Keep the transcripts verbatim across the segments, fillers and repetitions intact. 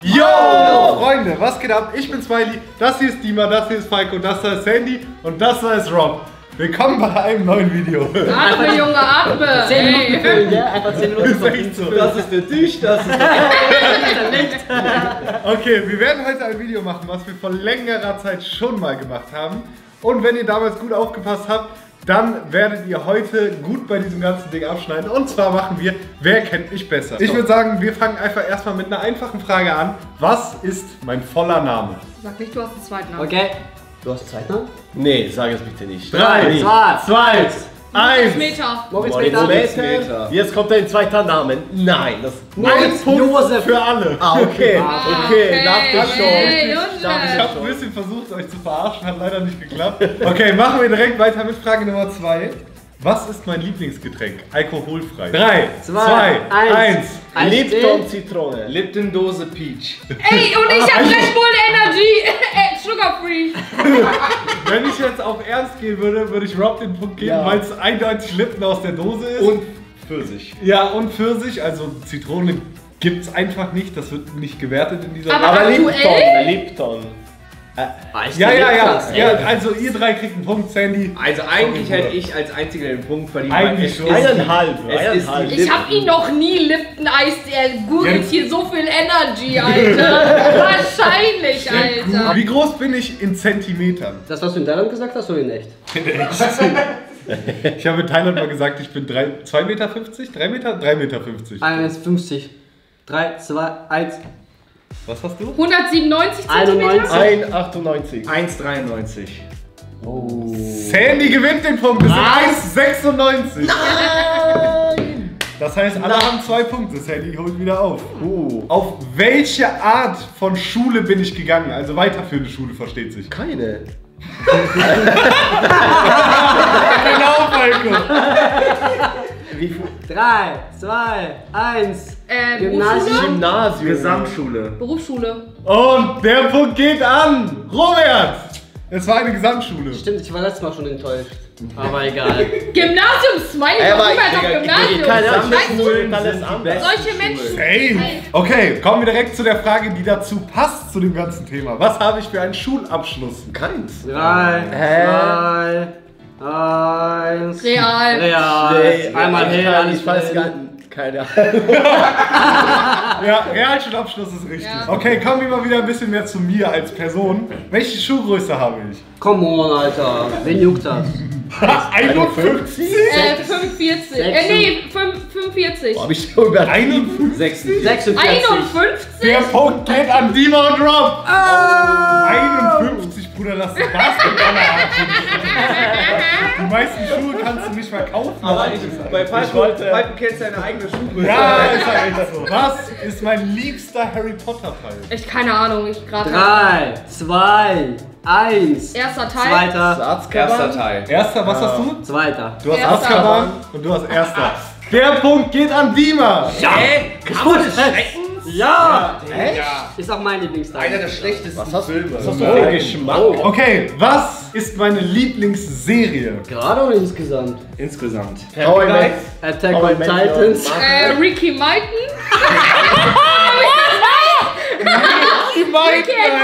Yo, Freunde, was geht ab? Ich bin Smiley, das hier ist Dima, das hier ist Falco, das da ist Sandy und das da ist Rob. Willkommen bei einem neuen Video. Atme, Junge, atme! zehn Minuten füllen, ja? Einfach zehn Minuten Das ist echt so. Das ist der Tisch, das ist der Licht. Okay, wir werden heute ein Video machen, was wir vor längerer Zeit schon mal gemacht haben. Und wenn ihr damals gut aufgepasst habt, dann werdet ihr heute gut bei diesem ganzen Ding abschneiden. Und zwar machen wir, wer kennt mich besser? Ich würde sagen, wir fangen einfach erstmal mit einer einfachen Frage an. Was ist mein voller Name? Sag nicht, du hast einen zweiten Namen. Okay. Du hast Zeitnamen? Nee, sag es bitte nicht. Drei, zwei, zwei, eins. Meter. Moritz Moritz Meter. Meter. Jetzt kommt dein zweiter Name. Nein, das. Moritz Josef. Für alle. Ah, okay. Okay, dachte ich Hey, schon. Junge. Ich habe ein bisschen versucht, euch zu verarschen, hat leider nicht geklappt. Okay, machen wir direkt weiter mit Frage Nummer zwei. Was ist mein Lieblingsgetränk? Alkoholfrei. Drei, zwei, eins. Eins. Lipton Zitrone. Lipton Dose Peach. Ey, und ich hab Red Bull Energy. äh, Sugar Free. Wenn ich jetzt auf Ernst gehen würde, würde ich Rob den Punkt geben, Ja. weil es eindeutig Lipton aus der Dose ist. Und Pfirsich. ja, und Pfirsich, also Zitrone gibt es einfach nicht, das wird nicht gewertet in dieser Aber- Aber aktuell? Lipton, Lipton. Ja, ja, ja, Krass, ja, also ihr drei kriegt einen Punkt, Sandy. Also eigentlich Sorry, hätte Bruder. ich als einziger den Punkt verdient. Eigentlich weil schon. es ist- Eineinhalb. Es ist Eineinhalb. die Ich hab ihn noch nie Lipton Eis. Er gurgelt Jetzt- hier so viel Energy, Alter. Wahrscheinlich, Alter. Wie groß bin ich in Zentimetern? Das, was du in Thailand gesagt hast, oder in echt? Ich habe in Thailand mal gesagt, ich bin zwei Meter fünfzig, drei Meter, drei Meter fünfzig. eins fünfzig. drei, zwei, eins. Was hast du? hundertsiebenundneunzig einundneunzig. Zentimeter? eins achtundneunzig. eins dreiundneunzig. Sandy gewinnt den Punkt, das sind eins sechsundneunzig. Das heißt, alle haben zwei Punkte, Sandy holt wieder auf. Uh. Auf welche Art von Schule bin ich gegangen? Also weiterführende Schule, versteht sich. Keine. Genau, Falco. Wie viel? drei, zwei, eins. Äh, Gymnasium. Berufsschule? Gymnasium. Gesamtschule. Berufsschule. Und der Punkt geht an Robert. Es war eine Gesamtschule. Stimmt, ich war letztes Mal schon enttäuscht. Aber egal. Gymnasium, Smiley, Ey, aber warum er Digga, doch Gymnasium? keine Weißt du, Schulen, alles anders. solche Menschen. Hey. Okay, kommen wir direkt zu der Frage, die dazu passt zu dem ganzen Thema. Was habe ich für einen Schulabschluss? Keins. drei, Hä? zwei, eins. Real. Real. Nee, Einmal ich her, kann- alles ich weiß drin. gar nicht. Keine Ahnung. Ja, Realschulabschluss ist richtig. Ja. Okay, kommen wir mal wieder ein bisschen mehr zu mir als Person. Welche Schuhgröße habe ich? Come on, Alter. Wen juckt das? einundfünfzig? Äh, fünfundvierzig. Äh, nee, fünf- fünfundvierzig. Hab ich schon über einundfünfzig? sechsundvierzig. sechsundvierzig. einundfünfzig? Der Punkt geht an Dima und Rob. einundfünfzig, Bruder, das ist Basketballer. Die meisten Schuhe kannst du nicht verkaufen. Aber ich, bei Ich Falco, wollte- Falco kennst deine eigene Schuhgröße. Ja, ist halt echt so. Was ist mein liebster Harry Potter Teil? Ich keine Ahnung, ich gerade. drei, zwei, eins. Erster Teil. Zweiter. Erster Teil. Erster, was hast du? Zweiter. Du hast Erster. Azkaban und du hast Erster. Der Punkt geht an Dima. Hä? Kann man das schrecken? Ja! Echt? Ist auch mein Lieblingsteil. Einer der schlechtesten Was hast, Filme. was hast du für einen Geschmack? Okay, was ist meine Lieblingsserie? Gerade oder insgesamt? Insgesamt. How I Met- Attack How I on Met Your Titans. Mother. Äh, Ricky Martin. Die beiden, Ricky and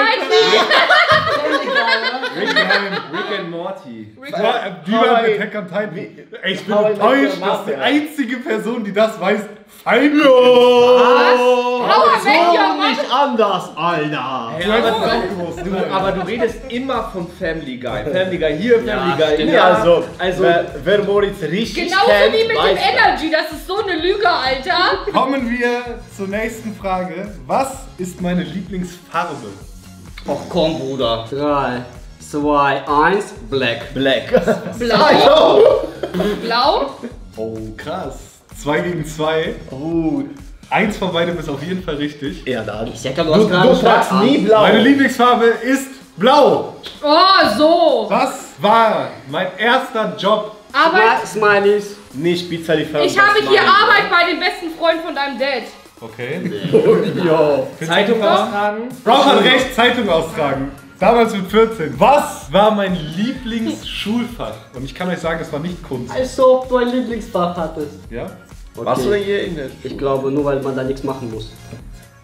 Rick Ryan. Rick and Morty. Martin. Ja, Die How waren I- Attack on Titan. Ey, ich bin How I Met Your enttäuscht, dass die Mother. einzige Person, die das weiß, Falco. How I Met Your So Mother. nicht anders, Alter. Du hast es auch gewusst. Du, aber du redest immer von Family Guy. Family Guy hier, Family Guy stimmt. Nee, da. also, also wer, wer Moritz richtig Genauso kennt, wie mit dem weiß das. Energy, das ist so eine Lüge, Alter. Kommen wir zur nächsten Frage. Was ist meine Lieblingsfarbe? Och komm, Bruder. drei, zwei, eins. Black. Black. Blau. Blau. Oh, krass. Zwei gegen zwei. Oh, Eins von beidem ist auf jeden Fall richtig. ja dann. Ich sag ja, du Du, hast gerade du fragst nie blau. Meine Lieblingsfarbe ist blau. Oh, so. Was war mein erster Job? Arbeit. Smileys. Nicht Pizzalieferant. Ich habe hier Arbeit bei dem besten Freund von deinem Dad. Okay. Jo. Zeitung austragen. Rob hat recht, Zeitung austragen. Damals mit vierzehn. Was war mein Lieblingsschulfach? Und ich kann euch sagen, es war nicht Kunst. Als ob du ein Lieblingsfach hattest. Ja? Warst du denn hier in der Ich glaube, nur weil man da nichts machen muss.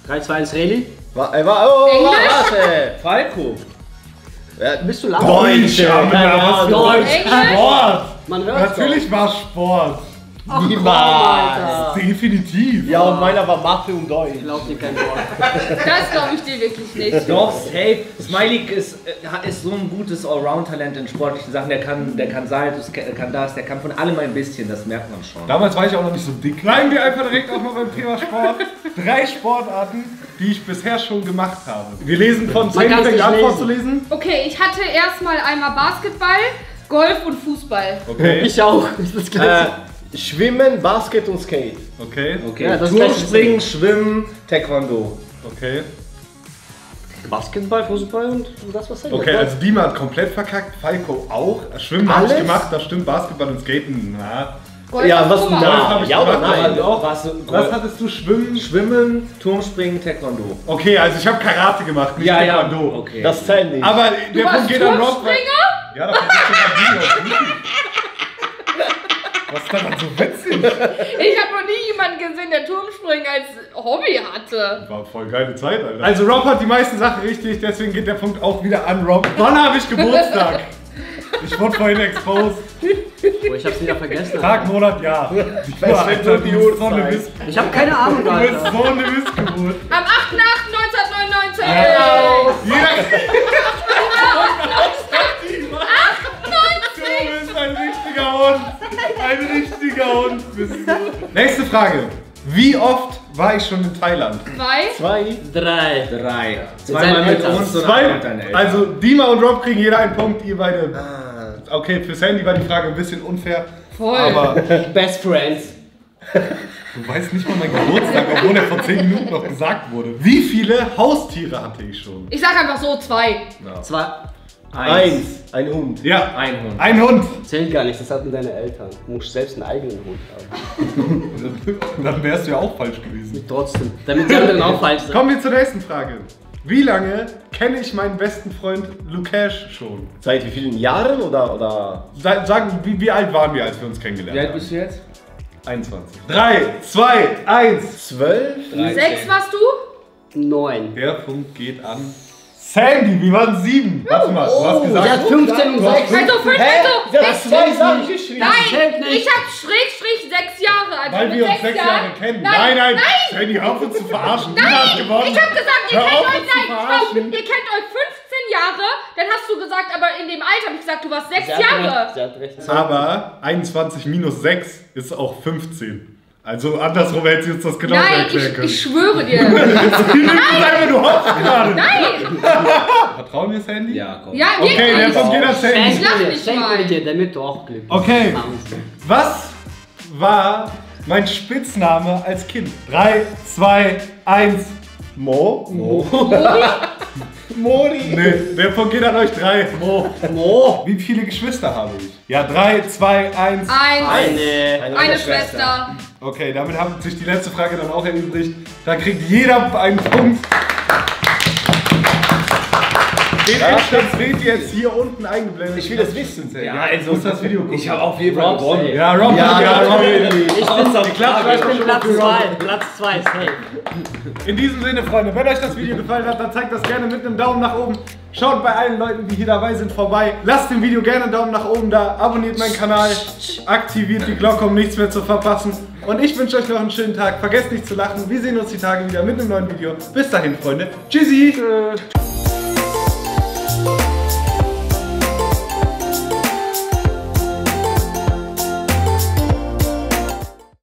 drei, zwei, eins, Reli. War, äh, war, oh, Englisch? warte. Falco. Ja, Bist du lang? Deutsch, ja, was für Deutsch. Englisch? Sport. Man hört Natürlich war Sport. Ach, komm, niemals. Alter. Definitiv. Ja, und meiner war Mathe und Deutsch. Ich glaub dir kein Wort. Das glaube ich dir wirklich nicht. Doch, safe. Smiley ist, äh, ist so ein gutes Allround-Talent in sportlichen Sachen. Der kann, der kann Saltos, der kann das, der kann von allem ein bisschen, das merkt man schon. Damals war ich auch noch nicht so dick. Bleiben wir einfach direkt auch mal beim Thema Sport. Drei Sportarten, die ich bisher schon gemacht habe. Wir lesen von Man kann's Sandy nicht an lesen. vorzulesen. Okay, ich hatte erstmal einmal Basketball, Golf und Fußball. Okay. Ich auch. Ich das Äh, gleiche. Schwimmen, Basket und Skate. Okay. Okay, Ja, das Turmspringen, Schwimmen, Taekwondo. Okay. Basketball, Fußball und das was Okay, also Dima hat komplett verkackt, Falco auch. Schwimmen habe ich Alles? gemacht, das stimmt. Basketball und Skaten, na. Golf Ja, und was Fußball. na? hab ich Ja oder gemacht, nein? aber auch. Was, Was hattest du? Schwimmen? Schwimmen, Turmspringen, Taekwondo. Okay, also ich habe Karate gemacht, nicht Ja, ja, Taekwondo. okay. Das zählt nicht. Aber Du der Punkt warst geht an Rob. Turmspringer? Ja, davon gibt's sogar Video. Was ist daran so witzig? Ich habe noch nie jemanden gesehen, der Turmspringen als Hobby hatte. War voll geile Zeit, Alter. Also Rob hat die meisten Sachen richtig, deswegen geht der Punkt auch wieder an Rob. Wann habe ich Geburtstag? Ich wurde vorhin exposed. Oh, ich hab's wieder vergessen. Tag, Alter. Monat, Jahr. Ich weiß nicht, nur die du bist so eine Uhrzeit. Mist. Ich hab keine Ahnung, Du bist Alter. so eine Missgeburt. Am achter achter neunzehnhundertneunundneunzig! Du bist ein richtiger Hund. Ein richtiger Hund bist du. Nächste Frage. Wie oft war ich schon in Thailand? Zwei? Zwei. Drei. Drei. seinen Zweimal mit Eltern. uns und Zwei. einmal mit deinen Eltern. Also Dima und Rob kriegen jeder einen Punkt, ihr beide. Ah. Okay, für Sandy war die Frage ein bisschen unfair. Voll. Aber Best Friends. du weißt nicht mal mein Geburtstag, obwohl er vor zehn Minuten noch gesagt wurde. Wie viele Haustiere hatte ich schon? Ich sag einfach so zwei. Zwei. Eins. Ein Hund. Ja, Ein Hund. ein Hund. Zählt gar nicht, das hatten deine Eltern. Du musst selbst einen eigenen Hund haben. Dann wärst du ja auch falsch gewesen. Trotzdem. Damit die anderen auch falsch sind. Kommen wir zur nächsten Frage. Wie lange kenne ich meinen besten Freund Lukesh schon? Seit wie vielen Jahren oder? oder? Sa- Sagen, wie, wie alt waren wir, als wir uns kennengelernt Wie alt haben? bist du jetzt? einundzwanzig. drei, zwei, eins. Zwölf? Sechs warst du? Neun. Der Punkt geht an Sandy. Wie waren sieben? Warte mal, du hast Sie gesagt. hat fünfzehn und sechs. Also fünf, Hä? also. Der hat ich- zwei Sachen geschrieben. zählt Nein, nicht. ich hab Schrägstrich sechs Jahre. Also Weil mit wir uns sechs sechs Jahren. Jahre kennen. Nein, nein, nein. nein. Sandy, hör auf uns zu verarschen. Nein, Dina hat gewonnen. ich hab gesagt, ihr Hör kennt auf, euch uns zu nein, Frau, verarschen. ihr kennt euch fünfzehn Jahre, dann hast du gesagt, aber in dem Alter hab ich gesagt, du warst sechs Sie hat Jahre. recht. Sie hat recht. Aber einundzwanzig minus sechs ist auch fünfzehn. Also andersrum hätte sie uns das genauso Nein, erklären ich, können. ich schwöre dir. Nein, du hoffst gerade. Nein! Vertrauen wir Sandy? Ja, komm. Ja, Okay, der wirklich. von jeder Sandy. Ich lach nicht Schenk mal. mir dir, damit du auch glücklich Okay. bist. Was war mein Spitzname als Kind? drei, zwei, eins. Mo? Mo? Mori? Nee, der Punkt geht an euch drei. Mo. Mo. Wie viele Geschwister habe ich? Ja, drei, zwei, eins. Eins. Eine. Eine Schwester. Okay, damit hat sich die letzte Frage dann auch erübrigt. Da kriegt jeder einen Punkt. Den Endstand seht ihr jetzt hier unten eingeblendet. Ich will das wissen. Ja, Ja, also, muss das Video gucken. ich habe auf jeden Fall gewonnen. Ja, Rob Ja, hat ja, Rob. natürlich. Ich bin, Außer ich Frage. bin Platz zwei. Platz zwei, safe. In diesem Sinne, Freunde, wenn euch das Video gefallen hat, dann zeigt das gerne mit einem Daumen nach oben. Schaut bei allen Leuten, die hier dabei sind, vorbei. Lasst dem Video gerne einen Daumen nach oben da. Abonniert meinen Kanal. Aktiviert die Glocke, um nichts mehr zu verpassen. Und ich wünsche euch noch einen schönen Tag. Vergesst nicht zu lachen. Wir sehen uns die Tage wieder mit einem neuen Video. Bis dahin, Freunde. Tschüssi.